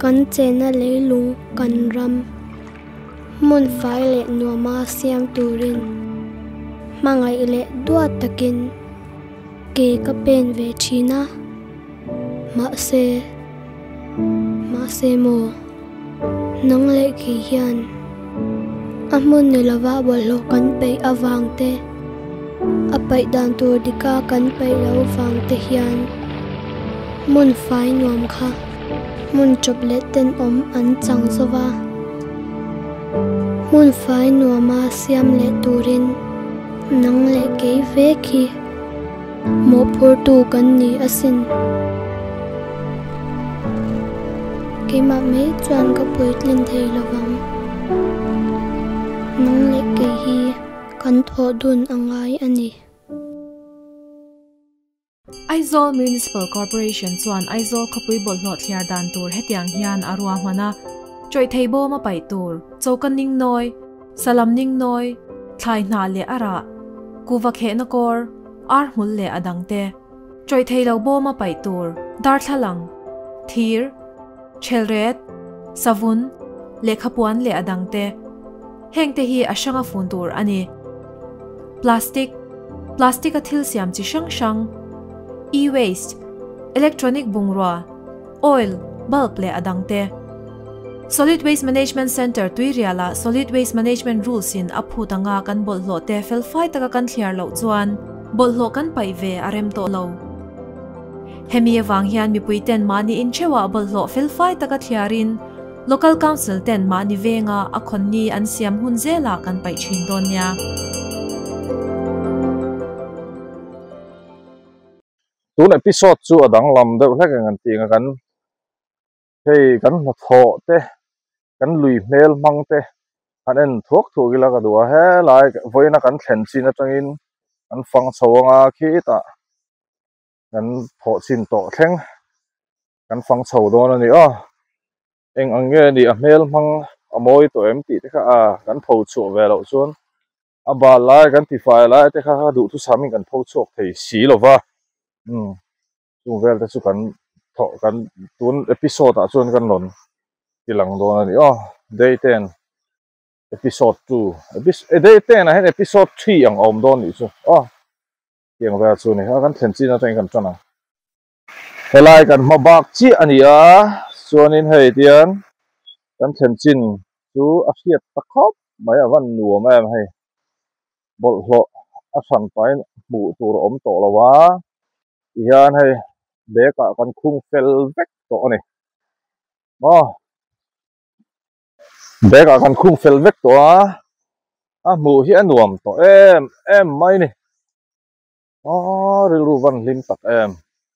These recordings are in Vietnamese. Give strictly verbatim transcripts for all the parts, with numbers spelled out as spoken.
kan chena leilung kan ram mun fai le nuama siam turin mangai le dua takin ke ka pen ve china ma se ma se mo nang le ki hian amun ne lawa bolo kan pe awang te apai dan tur dika kan pe lo wang te hian mun fai nuam kha mun chop le ten om an chang zawa mun fai nuama siam le turin nang le ke ve khi mo phur tu kan ni asin ke ma me chuan ka puit len thei lawang nang le ke hi kan tho dun angai ani Aizawl Municipal Corporation chuan Aizawl khapui bolhlawh thliar dan tur hetiang hian arua hmana choi theibo ma pai tur chokan ning noi salam ning noi thlai hna le ara kuwa khe na kor ar hmul le adangte choi theilo bo ma pai tur dar thlalang thir chelret savun le khapuan le adangte hengte hi ashanga fun tur ani plastic plastic a thil siam chi sang sang e-waste electronic bungrwa oil bulb le adangte Solid Waste Management Center tuiriala Solid Waste Management Rules in aphutanga kan bolhlo te felfai taka kan thliar lo chuan bolhlo kan pai ve arem to lo hemi awang hian mi puiten mani in chewa bolhlo felfai taka thliarin local council ten mani venga akhonni an siam hun zela kan pai thin don nya tun episode chu adang lam deuh hlek ngan tinga kan hei kan na tho te kan lui mel mang te an en thuak thu gila ka duwa he lai voina kan thlen chin atangin an fang chhawanga khi ta kan pho chin to thleng kan fang chho don ani a eng ange ni a mel mang amoi to em ti te kha a kan pho chu ve lo chuan a ba lai kan ti fai lai te kha du thu samin kan pho chok thei si lova um chung vel te chu kan tho kan tun episode a chuan kan lon tilang don ani a day ten episode two episode day ten a hen episode three ang om don ni chu a tiang vel chu ni ha kan thlen chin atang kan chana helai kan mabak chi ani a chuanin hei tian kan thlen chin chu a hiat takhop mai awan nuam em hei bolhlo a san pai mu tur om to lawa hian hei beka kan khung fel vek to ani ma beka kan khung fel vek to a a mu hi anuam to em em mai ni a ril ru van lim tak em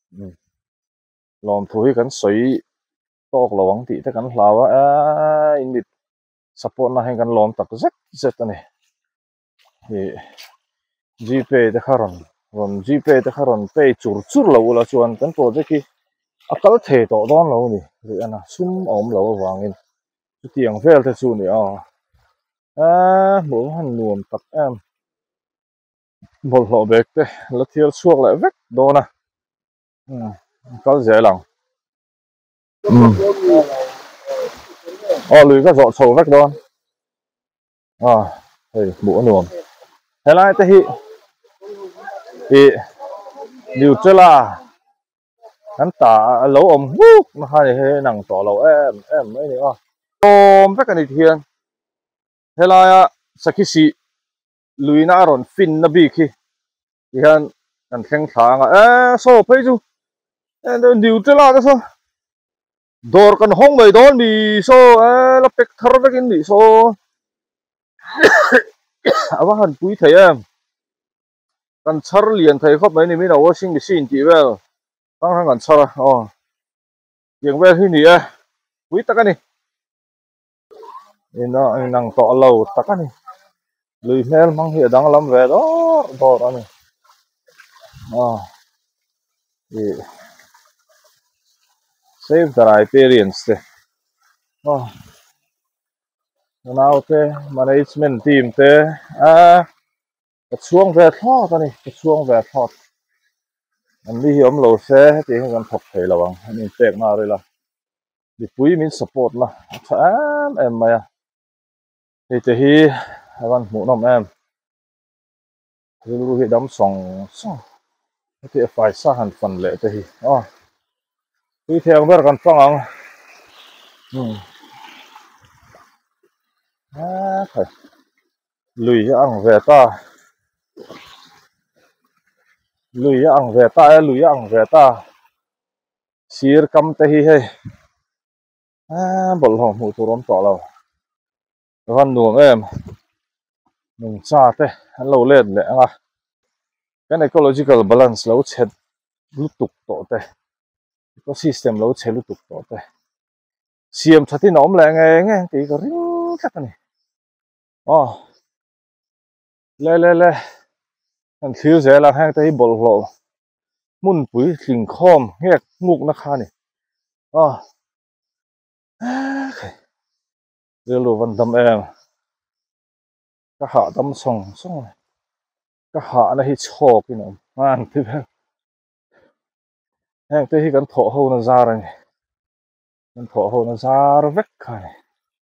lom thu hi kan soi tok lawang ti te kan hlawa a in mit support na hen kan lom tak zek zet ani hi gpay te kharon ron gpay te kharon pay chur chur lo la chuan kan project hi akal the to don lo ni ri ana sum om lo wangin tiang vel te chu ni a a mo han nuam tak em bol hlo bek te la thial chuak la vek dona um kal zelang um o lui ka zo chho vek don à hei mo nuam helai te hi hi Nutella hắn ta lẩu om hút mà hai he nằng tỏ lẩu em em mấy này à om phải cái này thiền thế là sakisi luina ron fin na bi khi hian kan theng thang a so phei chu and Nutella ka so dor kan hong mai don bi so la pek thar vekin bi so awa han pui thei em kan char lian thei khop mai ni mi na washing machine ti wel tang hang kan chara o yang vel hi ni a pui takani ina nang to lo takani lui mel mang hi dang lam ve do dor ani a e save the riparians te o now te management team te a chuang ve thot ani chuang ve thot an mi hi om lo se ti kan thok thei lawang ani pek na re la đi pui min support la em em mày thì thì hi văn mũ nôm em thì lu hi đấm sòng sòng thì phải sa hẳn phần lệ thì hi à thì theo biết còn phong ông ừ à phải lùi ăn về ta lùi ăn về ta lùi ăn về ta sir cầm te hi hay à bol hồng mũ tu rom tỏ lâu văn nuông em nung cha te anh lâu lên lệ à cái ecological balance lâu chết lúc tục tỏ te ecosystem lâu chết lúc tục tỏ te xiêm thật thì nóm lại nghe nghe thì có ring chắc này oh lê lê lê anh thiếu dễ là hang tới bol lộ mun bụi thình khom nghe ngục nó kha này oh rồi lu văn tâm em cái hạ tâm song song này cái hạ nó hít chọc cái nó man thế hang tới hi kan thọ hậu nó ra rồi kan thọ hậu nó ra rồi vét kha này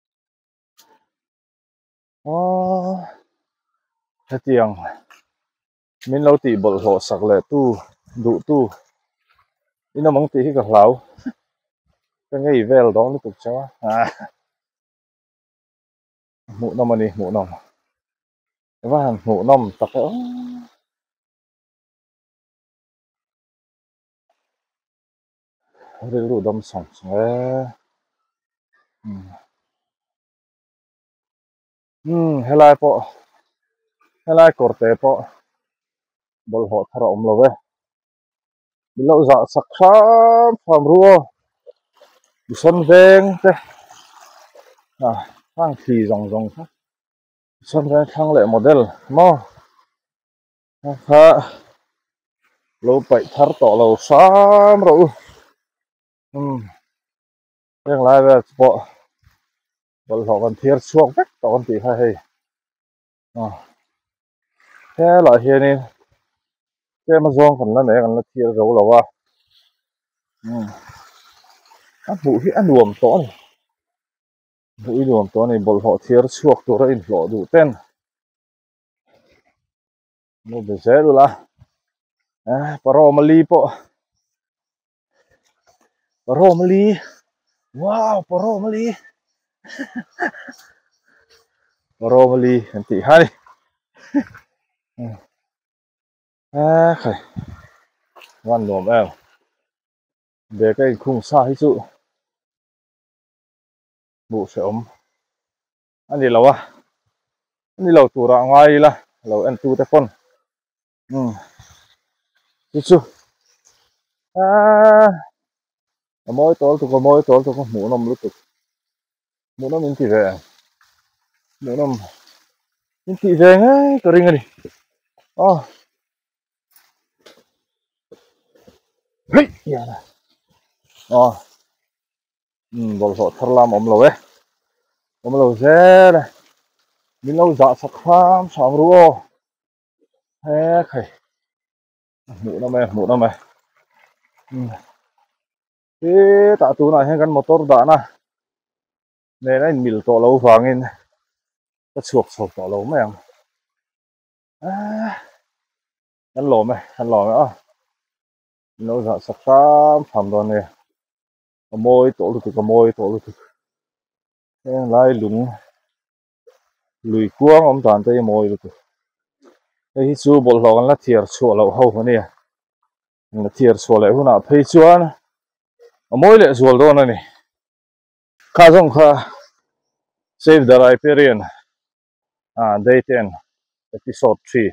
oh thế tiếng mình lâu tì bol lộ sạc lệ tu đủ tu ina mong tì hi ka hlau cái ngay vel đó nó tục cháu à mũ nôm này mũ nôm và mũ nôm tập đó rồi đủ đâm sòng sòng um helai po helai korte po bol ho thara om lo ve bilo za sakha pham ruo son veng te à thang thì rong rong khác son veng thang lệ model mo ha lo pai thar to lo sam ro um yang lai ve po bol ho kan thier chuak vek to kan ti hai hai à thế là hiện nay cái mà zong kan la ne kan la thier ro lo wa um ăn bụi hi ăn uổng to này bụi uổng to này bol ho thier chuak to ra in lo du ten no be zero la à paro mali po paro mali wow paro mali paro mali anti hai à khải văn nuông em về cái khung xa hay sự bộ sẽ ấm anh đi lâu à anh đi lâu tủ ra ngoài là lâu anh tu tay phone ừ chút chút à mỗi tối tôi có mỗi tối tôi có mũ nằm lúc tục mũ nằm mình chỉ về mũ nằm mình chỉ về ngay cái ring này oh hey ya nè oh ừ bol họ thar lam om lâu ấy om lâu dễ này mình lâu dạ sạc khám sám ruo he khải mũ nằm em mũ nằm em ừ thế tạ tu này hay gắn motor đã na nên anh mil to lâu vàng in cái chuột sầu to lâu mấy em à anh lò mày anh lò mày à nó dạ sạc khám phạm đoàn này có môi tổ lực có môi tổ lực cái lai lúng lùi cuông ông toàn tay môi lực cái chú bol lo gan là thier chua lâu hậu này là thier chua lại hôm nào thấy chuan môi lệ chua đó này khá giống khá save the riparian à day ten episode three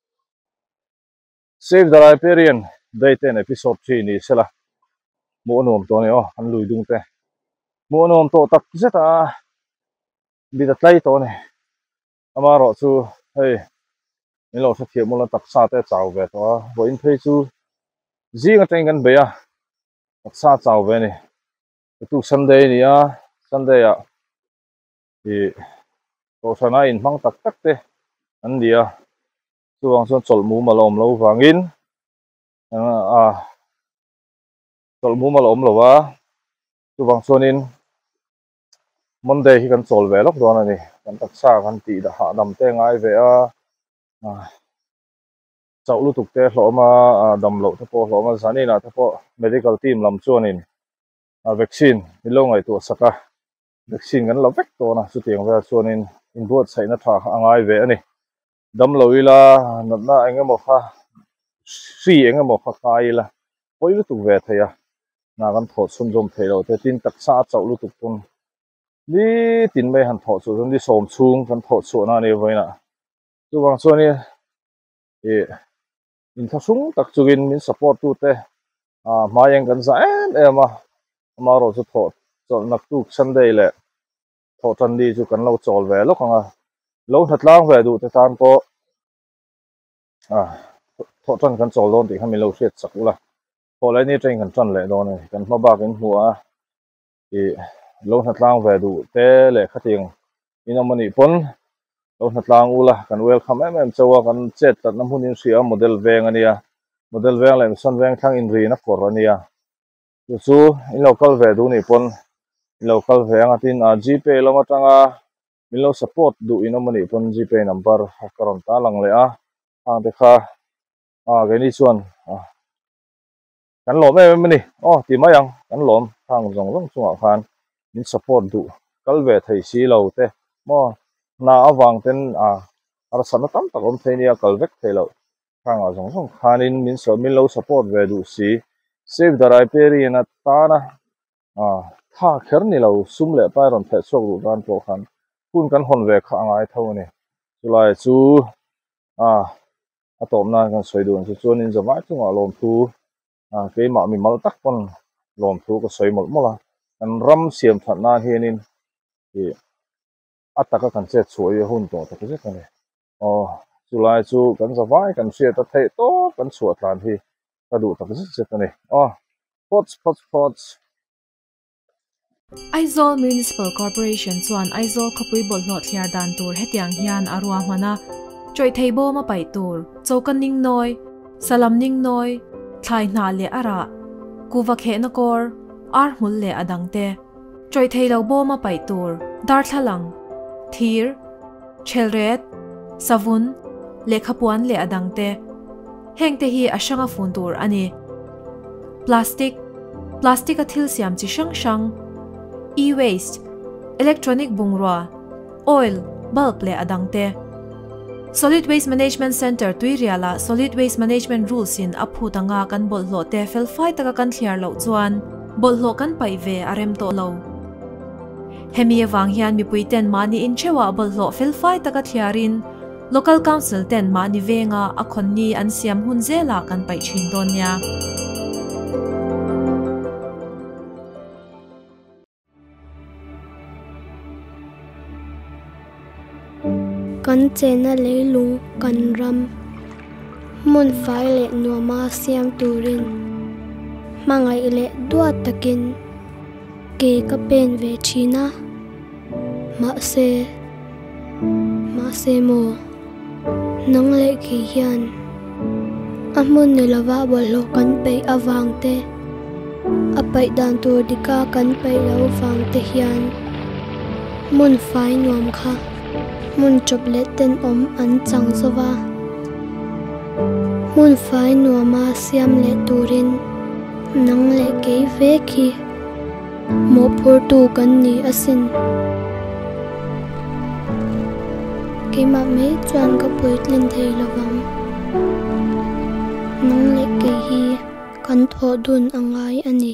save the riparian day ten episode three này sẽ là mỗi nôm to này oh anh lùi đúng thế mỗi nôm to tập rất à bị đặt tay to này ama rõ chú hey mình lo thực hiện một lần tập sa te chào về to với thấy chú gì cái tên gần bây à tập sa chào về này tu Sunday này à Sunday à thì tổ sản in mang tắc tắc te anh đi à chú ang son chol mu malom lo vangin à chol mu malom lo wa tu bang sonin Monday hi kan chol ve lok don ani kan taksa kan ti da ha dam te ngai ve a chau lu tuk te hloma dam lo te po hloma zani na te po medical team lam chuanin vaccine mi lo ngai tu saka vaccine kan lo vek to na chu tiang ve chuanin in buat sai na tha angai ve ani dam lo ila nat na enge mo kha si enge mo kha kai la poi lu tuk ve thaya na kan thot sum jom thelo te tin taksa chau lu tuk pun ni tin mai han thot chu ni som chung kan thot chu na ni voina chu bang chuani e in tha sung tak chuin min support tu te a mayang kan za en ema amaro chu thot chol nak tu sunday le thotan di chu kan lo chol ve lo kanga lo that lang ve du te tan ko à thotan kan chol don ti khami lo hriat chakula ko lai ni train kan tran le don kan ma ba kan hua e lo that lang ve du te le khating inomani pon lo that lang ula kan welcome em em chawa kan chat tat nam hunin sia model veng ania model veng le son veng thang in ri na kor ania chu in local ve du ni pon local veng atin a gpay lo matanga min lo support du inomani pon gpay number karon ta lang le a ang te kha a ge ni chuan kan lom em ni oh ti mayang kan lom thang jong jong chunga khan min support du kal ve thei si lo te mo na awang ten a ar san tam tak om thenia kal vek thelo thang a jong jong khanin min so min lo support ve du si save the riperi na ta na a tha kher ni lo sum le pa ron the chok du dan po khan kun kan hon ve kha angai tho ni chulai chu a atom na kan soi du chu chuan in zawai chunga lom thu a ke ma mi mal tak pon lom thu ko soi mol mola kan ram siam that na hianin e ataka kan che chuai hun to ta ke kan o chulai chu kan zawai kan sia ta thei to kan chuat tlan hi ka du ta ke se ta ni o pots pots pots Aizawl Municipal Corporation chuan Aizawl khapui bol hlawh thliar dan tur hetiang hian arua hmana choi theibo ma pai tur chokan ning noi salam ning noi thlai hna le ara kuwa khe na kor ar hmul le adangte choi theilo bo ma pai tur dar thalang thir chelret savun le khapuan le adangte hengte hi ashanga fun tur ani plastic plastic athil siam chi shang shang e-waste electronic bungrwa oil bulb le adangte Solid Waste Management Center Tuiriala Solid Waste Management Rules in aphutanga kan bolhlo te felfai taka kan thliar lo chuan bolhlo kan pai ve arem to lo hemi awang hian mi puiten mani in chewa bolhlo felfai taka thliarin local council ten mani venga akhonni an siam hun zela kan pai thin don nia kan chena leilung kan ram mun fai le nuama siam turin mangai le dua takin ke ka pen ve china ma se ma se mo nang le ki hian amun ne lawa bolo kan pe awang te apai dan tur dika kan pe lo wang te hian mun fai nuam kha mun chop le ten om an chang zawa mun fai nuama siam le turin nang le ke ve khi mo phur tu kan ni asin ke ma me chuan ka puit len thei lawang nang le ke hi kan tho dun angai ani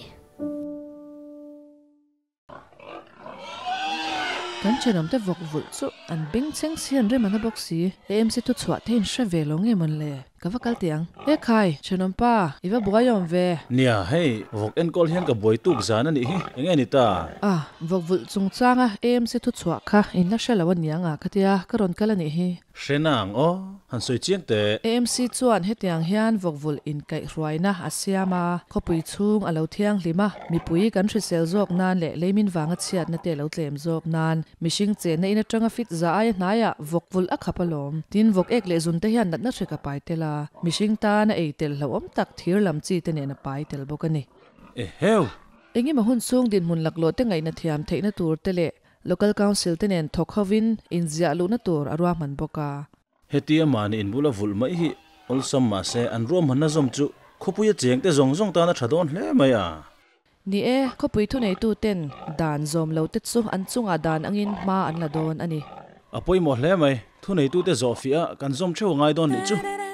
kan chenom te vok vul chu an bing cheng sian re mana boxi em si tu chwa thein hre ve lo nge mon le kawakal tiang e khai chenom pa iwa buayom ve nia hei vok en kol hian ka boi tuk zan ani hi enge ni ta ah vok vul chung changa em si tu chwa kha in la shalawan nianga khatia karon kalani hi hrenang o han soi chiang te em si chuan hetiang hian vok vul in kai hruaina asiama khopui chung alo thiang hlima mipui kan thri sel jok nan le leimin wanga chiat na te lo tlem jok nan mishing che na ina tanga fit za ai hnaya vok vul a khapalom tin vok ek le zun te hian natna threka pai tela mishing ta na eitel lo om tak thir lam chi te ne na pai tel bokani e heu engi ma hun sung din mun laklo te ngai na thiam theina tur tele local council tenen thokhovin inzia lu na tur arwa man boka hetia man in bula vul mai hi olsam ma se an rom hanna zom chu khopuya cheng te zong zong ta na thadon hle maya ni e khopui thu nei tu ten dan zom lo te chu an chunga dan angin ma an la don ani apoi mo hle mai thu nei tu te zofia kan zom chho ngai don ni chu